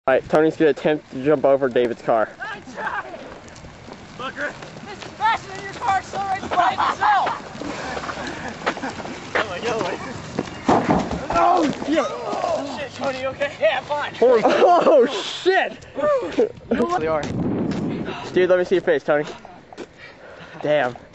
Alright, Tony's gonna attempt to jump over David's car. I tried! Fucker! This is faster than your car accelerates by itself! Oh shit! Oh shit, Tony, you okay? Yeah, I'm fine. Oh shit! You really are. Dude, let me see your face, Tony. Damn.